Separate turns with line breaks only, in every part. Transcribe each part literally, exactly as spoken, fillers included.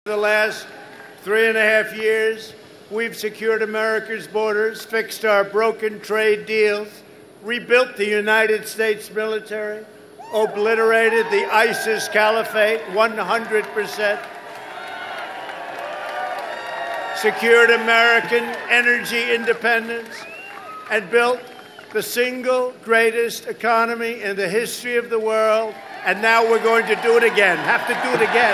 The last three and a half years, we've secured America's borders, fixed our broken trade deals, rebuilt the United States military, obliterated the ISIS caliphate one hundred percent, secured American energy independence, and built the single greatest economy in the history of the world. And now we're going to do it again. Have to do it again.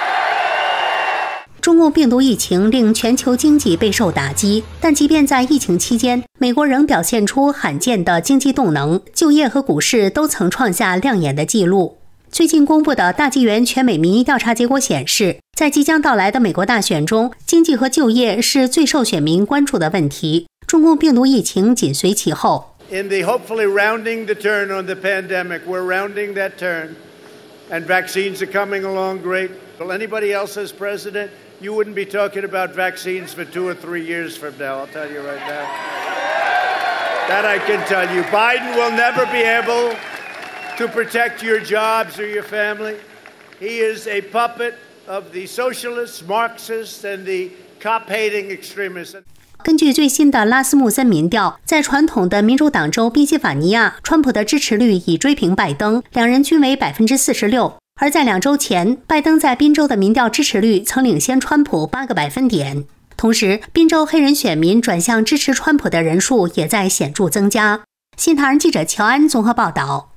中共病毒疫情令全球经济备受打击，但即便在疫情期间，美国仍表现出罕见的经济动能，就业和股市都曾创下亮眼的纪录。最近公布的大纪元全美民意调查结果显示，在即将到来的美国大选中，经济和就业是最受选民关注的问题。中共病毒疫情紧随其后。
In the hopefully rounding the turn on the pandemic, we're rounding that turn, and vaccines are coming along great. Will anybody else as president? You wouldn't be talking about vaccines for two or three years from now, I'll tell you right now. That I can tell you. Biden will never be able to protect your jobs or your family. He is a puppet of the socialists, Marxists, and the cop-hating extremists.
根据最新的拉斯穆森民调，在传统的民主党州宾夕法尼亚，川普的支持率已追平拜登，两人均为 百分之四十六。而在两周前，拜登在宾州的民调支持率曾领先川普八个百分点。同时，宾州黑人选民转向支持川普的人数也在显著增加。新唐人记者乔安综合报道。